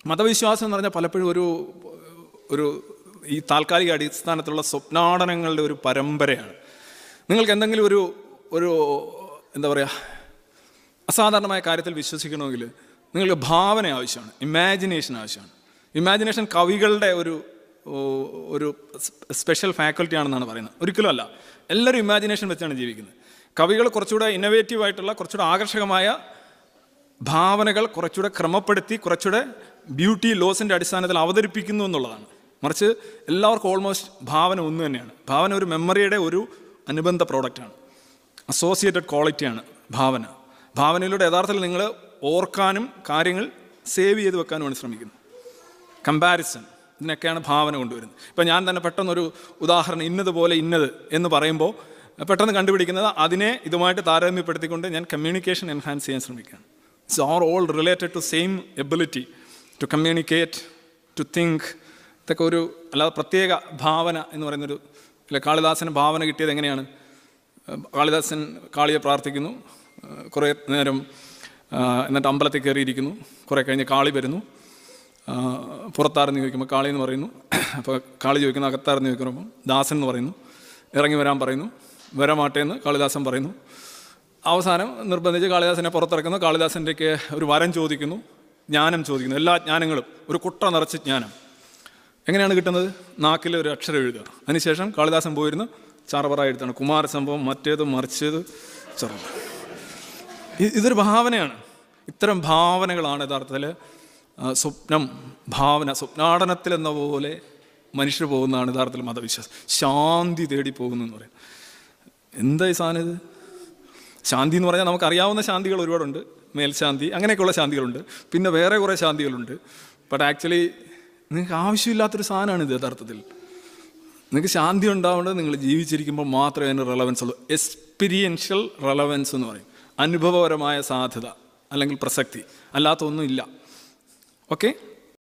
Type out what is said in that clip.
മതവിശ്വാസം എന്ന് പറഞ്ഞാൽ പലപ്പോഴും ഒരു ഈ താൽക്കാലിക അടിസ്ഥാനത്തിലുള്ള സ്വപ്നാടനങ്ങളുടെ ഒരു പരമ്പരയാണ്. നിങ്ങൾക്ക് എന്തെങ്കിലും ഒരു എന്താ പറയുക, അസാധാരണമായ കാര്യത്തിൽ വിശ്വസിക്കണമെങ്കിൽ നിങ്ങൾക്ക് ഭാവന ആവശ്യമാണ്, ഇമാജിനേഷൻ ആവശ്യമാണ്. ഇമാജിനേഷൻ കവികളുടെ ഒരു സ്പെഷ്യൽ ഫാക്കൽറ്റിയാണെന്നാണ് പറയുന്നത്. ഒരിക്കലും അല്ല, എല്ലാവരും ഇമാജിനേഷൻ വെച്ചാണ് ജീവിക്കുന്നത്. കവികൾ കുറച്ചുകൂടെ ഇന്നോവേറ്റീവായിട്ടുള്ള, കുറച്ചുകൂടെ ആകർഷകമായ ഭാവനകൾ കുറച്ചുകൂടെ ക്രമപ്പെടുത്തി, കുറച്ചുകൂടെ ബ്യൂട്ടി ലോസിൻ്റെ അടിസ്ഥാനത്തിൽ അവതരിപ്പിക്കുന്നു എന്നുള്ളതാണ്. മറിച്ച് എല്ലാവർക്കും ഓൾമോസ്റ്റ് ഭാവന ഒന്ന് തന്നെയാണ്. ഭാവന ഒരു മെമ്മറിയുടെ ഒരു അനുബന്ധ പ്രോഡക്റ്റാണ്, അസോസിയേറ്റഡ് ക്വാളിറ്റിയാണ് ഭാവന. ഭാവനയിലൂടെ യഥാർത്ഥത്തിൽ നിങ്ങൾ ഓർക്കാനും കാര്യങ്ങൾ സേവ് ചെയ്ത് വെക്കാനുമാണ് ശ്രമിക്കുന്നത്. കമ്പാരിസൺ, ഇതിനൊക്കെയാണ് ഭാവന കൊണ്ടുവരുന്നത്. ഇപ്പം ഞാൻ തന്നെ പെട്ടെന്നൊരു ഉദാഹരണം, ഇന്നതുപോലെ ഇന്നത് എന്ന് പറയുമ്പോൾ പെട്ടെന്ന് കണ്ടുപിടിക്കുന്നത് അതിനെ ഇതുമായിട്ട് താരതമ്യപ്പെടുത്തിക്കൊണ്ട് ഞാൻ കമ്മ്യൂണിക്കേഷൻ എൻഹാൻസ് ചെയ്യാൻ ശ്രമിക്കുകയാണ്. It's are all related to same ability to communicate, to think. ഇതൊക്കെ അല്ലാതെ പ്രത്യേക ഭാവന എന്ന് പറയുന്നൊരു അല്ലെ. കാളിദാസന് ഭാവന കിട്ടിയത് എങ്ങനെയാണ്? കാളിദാസൻ കാളിയെ പ്രാർത്ഥിക്കുന്നു കുറേ നേരം, എന്നിട്ട് അമ്പലത്തിൽ കയറിയിരിക്കുന്നു. കുറേ കഴിഞ്ഞ് കാളി വരുന്നു. പുറത്താരെന്ന് ചോദിക്കുമ്പോൾ കാളി എന്ന് പറയുന്നു. അപ്പോൾ കാളി ചോദിക്കുന്നു അകത്താരെന്ന് ചോദിക്കുമ്പോൾ ദാസൻ എന്ന് പറയുന്നു. ഇറങ്ങി വരാൻ പറയുന്നു, വരമാട്ടേന്ന് കാളിദാസൻ പറയുന്നു. അവസാനം നിർബന്ധിച്ച് കാളിദാസനെ പുറത്തിറക്കുന്നു. കാളിദാസൻ്റെക്ക് ഒരു വരം ചോദിക്കുന്നു, ജ്ഞാനം ചോദിക്കുന്നു. എല്ലാ ജ്ഞാനങ്ങളും, ഒരു കുട്ട നിറച്ച് ജ്ഞാനം. എങ്ങനെയാണ് കിട്ടുന്നത്? നാക്കിൽ ഒരു അക്ഷരം എഴുതുക. അതിനുശേഷം കാളിദാസൻ പോയിരുന്ന് ചറപറ എഴുത്താണ്, കുമാരസംഭവം, മറ്റേത് മറിച്ചത്, ചെറു. ഇതൊരു ഭാവനയാണ്. ഇത്തരം ഭാവനകളാണ് യഥാർത്ഥത്തിൽ സ്വപ്നം, ഭാവന. സ്വപ്നാടനത്തിൽ എന്ന പോലെ മനുഷ്യർ പോകുന്നതാണ് യഥാർത്ഥത്തിൽ മതവിശ്വാസം. ശാന്തി തേടി പോകുന്നു എന്ന് പറയും. എന്താ ഈ സാധനം ഇത്? ശാന്തി എന്ന് പറഞ്ഞാൽ നമുക്കറിയാവുന്ന ശാന്തികൾ ഒരുപാടുണ്ട്. മേൽശാന്തി, അങ്ങനെയൊക്കെയുള്ള ശാന്തികളുണ്ട്. പിന്നെ വേറെ കുറേ ശാന്തികളുണ്ട്. ബട്ട് ആക്ച്വലി നിങ്ങൾക്ക് ആവശ്യമില്ലാത്തൊരു സാധനമാണിത് യഥാർത്ഥത്തിൽ. നിങ്ങൾക്ക് ശാന്തി ഉണ്ടാവേണ്ടത് നിങ്ങൾ ജീവിച്ചിരിക്കുമ്പോൾ മാത്രമേ അതിന് റെലവൻസ് ഉള്ളൂ. എക്സ്പീരിയൻഷ്യൽ റെലവൻസ് എന്ന് പറയും, അനുഭവപരമായ സാധ്യത അല്ലെങ്കിൽ പ്രസക്തി. അല്ലാത്ത ഒന്നുമില്ല. ഓക്കെ.